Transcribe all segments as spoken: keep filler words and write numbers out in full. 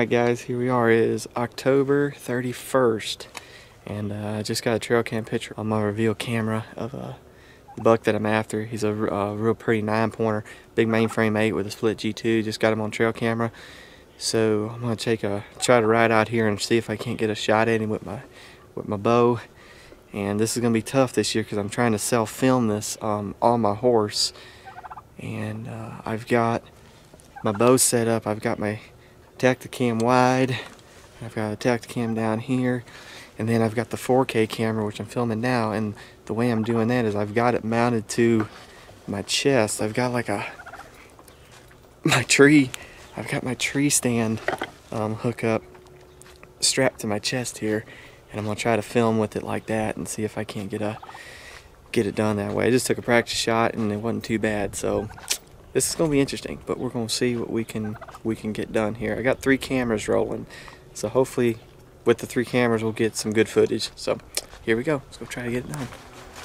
Alright guys, here we are. It is October thirty-first, and uh, I just got a trail cam picture on my reveal camera of a buck that I'm after. He's a uh, real pretty nine pointer, big mainframe eight with a split G two. Just got him on trail camera, so I'm gonna take a try to ride out here and see if I can't get a shot at him with my with my bow. And this is gonna be tough this year because I'm trying to self film this um, on my horse, and uh, I've got my bow set up. I've got my Tacticam wide, I've got a Tacticam down here, and then I've got the four K camera which I'm filming now. And the way I'm doing that is I've got it mounted to my chest. I've got like a my tree I've got my tree stand um, hook up strapped to my chest here, and I'm gonna try to film with it like that and see if I can't get a get it done that way. I just took a practice shot and it wasn't too bad, so this is gonna be interesting, but we're gonna see what we can we can get done here. I got three cameras rolling, so hopefully with the three cameras we'll get some good footage. So here we go. Let's go try to get it done.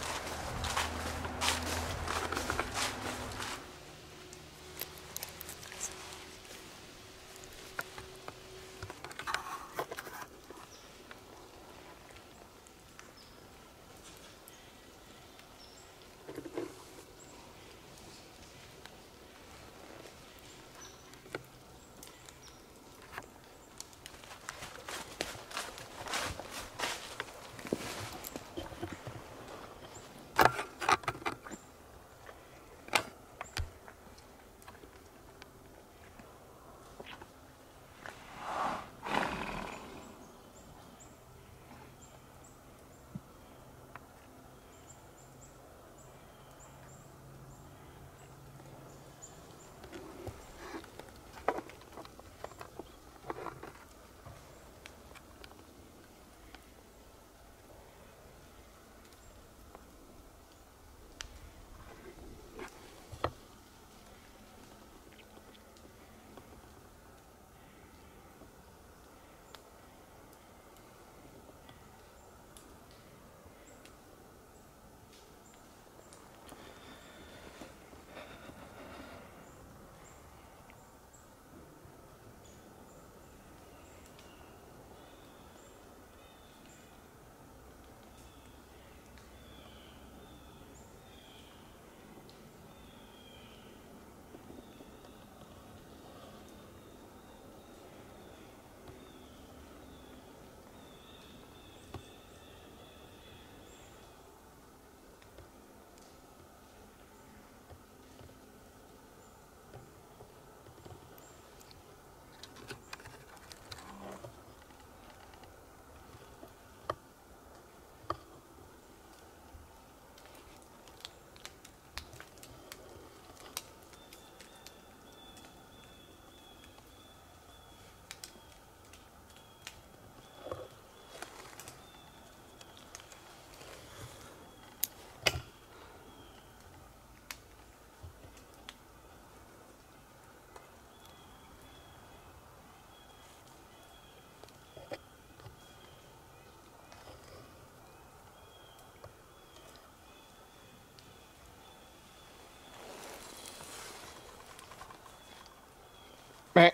Eh,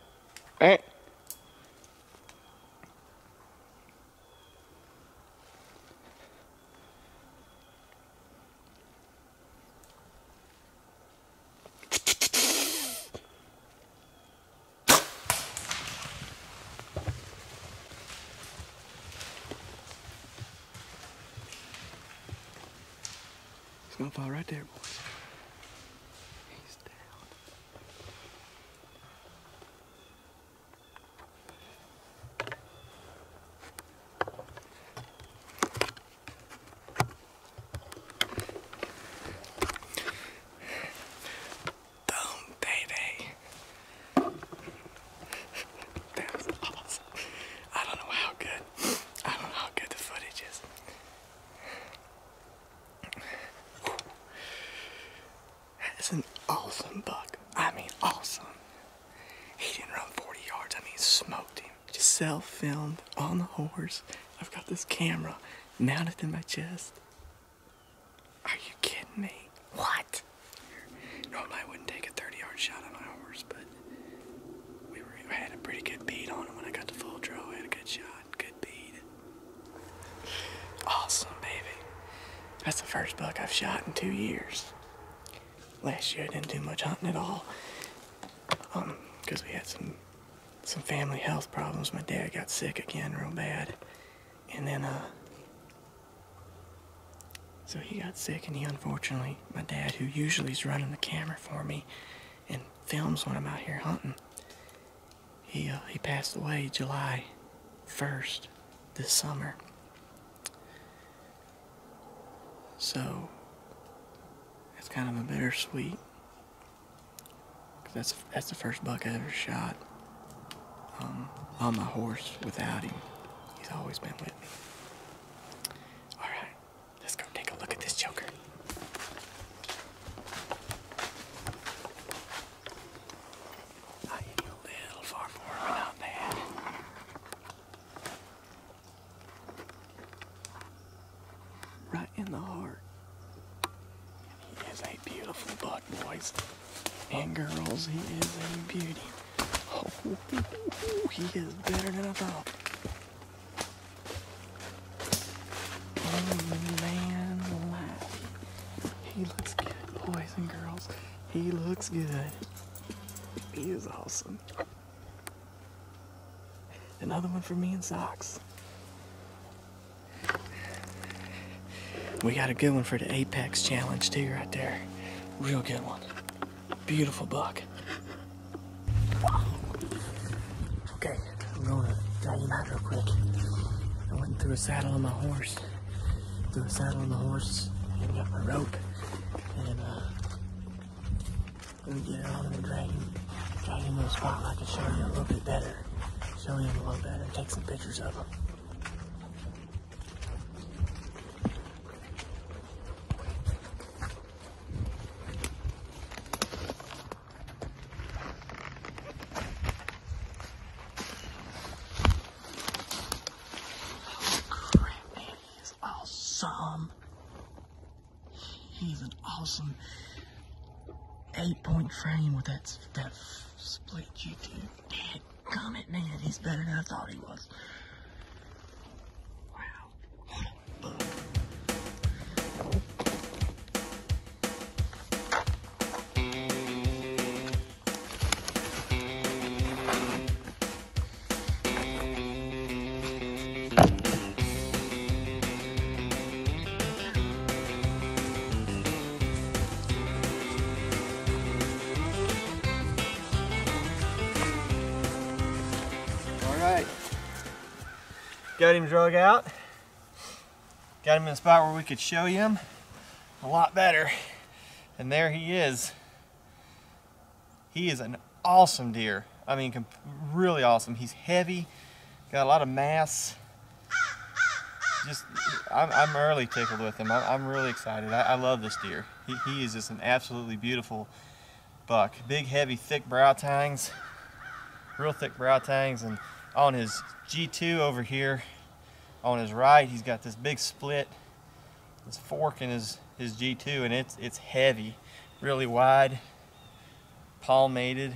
eh. It's gonna fall right there, boys. He's down. Boom, baby. That was awesome. I don't know how good. I don't know how good the footage is. That's an awesome buck. I mean, awesome. He didn't run forty yards. I mean, smoked him. Just self-filmed on the horse. I've got this camera mounted in my chest. Are you kidding me? What? Normally I wouldn't take a thirty yard shot on my horse, but we, were, we had a pretty good beat on I've shot in two years. Last year I didn't do much hunting at all, um, because we had some some family health problems. My dad got sick again real bad, and then uh, so he got sick, and he unfortunately, my dad, who usually is running the camera for me and films when I'm out here hunting, he uh, he passed away July first this summer. So it's kind of a bittersweet, cause that's that's the first buck I ever shot um, on my horse without him. He's always been with me. All right, let's go take a look at this joker. I hit you a little far forward, but not bad. Right in the heart. He is a beautiful buck, boys and girls. He is a beauty. Oh, he is better than I thought. Oh man, alive. He looks good, boys and girls. He looks good. He is awesome. Another one for me in socks. We got a good one for the Apex Challenge too, right there. Real good one. Beautiful buck. Okay, I'm gonna drag him out real quick. I went and threw a saddle on my horse. Threw a saddle on the horse and got my rope. And uh, let me get it on him and drag him, drag him to a spot where I can show you a little bit better. Show him a little better and take some pictures of him. Awesome. He's an awesome eight point frame with that, that split G two. Dadgummit, man, he's better than I thought he was. Wow. Alright, got him drug out, got him in a spot where we could show you him a lot better, and there he is. He is an awesome deer. I mean, really awesome. He's heavy, got a lot of mass. Just, I'm, I'm early tickled with him. I'm, I'm really excited. I, I love this deer. He, he is just an absolutely beautiful buck. Big, heavy, thick brow tines, real thick brow tines, and on his G two over here, on his right, he's got this big split, this fork in his, his G two, and it's, it's heavy, really wide, palmated.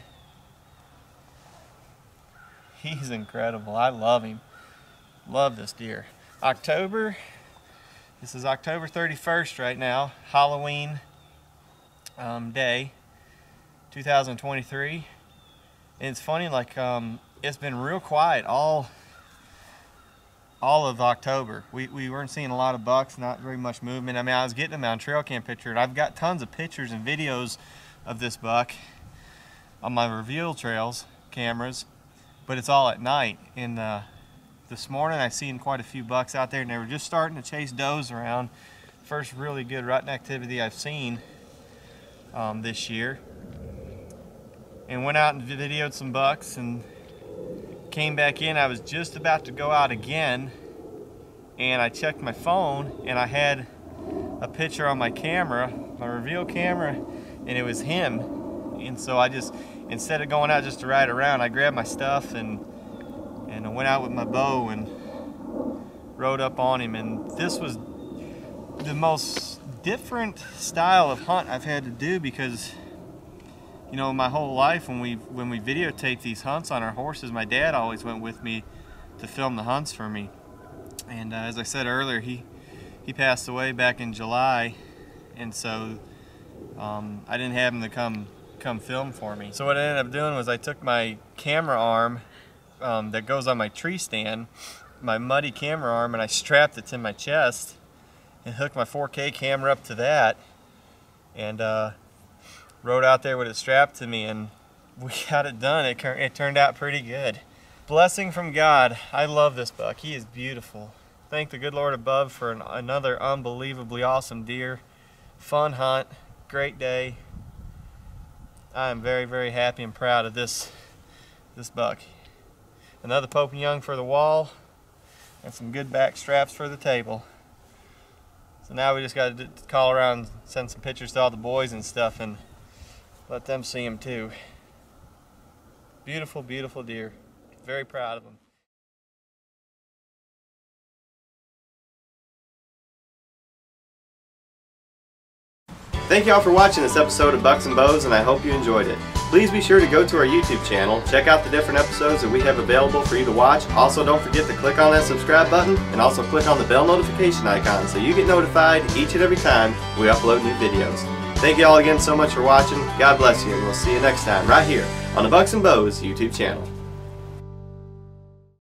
He's incredible. I love him. Love this deer. October, this is October thirty-first right now, Halloween um, day, two thousand twenty-three. And it's funny, like, um, it's been real quiet all all of October. We, we weren't seeing a lot of bucks, not very much movement. I mean, I was getting them on trail cam picture, and I've got tons of pictures and videos of this buck on my reveal trails cameras, but it's all at night. And uh, this morning I seen quite a few bucks out there, and they were just starting to chase does around. First really good rutting activity I've seen um, this year. And went out and videoed some bucks and came back in. I was just about to go out again, and I checked my phone, and I had a picture on my camera, my reveal camera, and it was him. And so I just, instead of going out just to ride around, I grabbed my stuff and and I went out with my bow and rode up on him. And this was the most different style of hunt I've had to do, because you know, my whole life when we when we videotape these hunts on our horses, my dad always went with me to film the hunts for me. And uh, as I said earlier, he he passed away back in July, and so um, I didn't have him to come come film for me. So what I ended up doing was I took my camera arm um, that goes on my tree stand, my muddy camera arm, and I strapped it to my chest and hooked my four K camera up to that, and uh, rode out there with it strapped to me, and we got it done. It, it turned out pretty good. Blessing from God. I love this buck. He is beautiful. Thank the good Lord above for an, another unbelievably awesome deer. Fun hunt. Great day. I am very, very happy and proud of this, this buck. Another Pope and Young for the wall, and some good back straps for the table. So now we just got to call around and send some pictures to all the boys and stuff and let them see him too. Beautiful, beautiful deer. Very proud of him. Thank you all for watching this episode of Bucks and Bows, and I hope you enjoyed it. Please be sure to go to our YouTube channel, check out the different episodes that we have available for you to watch. Also, don't forget to click on that subscribe button and also click on the bell notification icon so you get notified each and every time we upload new videos. Thank you all again so much for watching. God bless you, and we'll see you next time right here on the Bucks and Bows YouTube channel.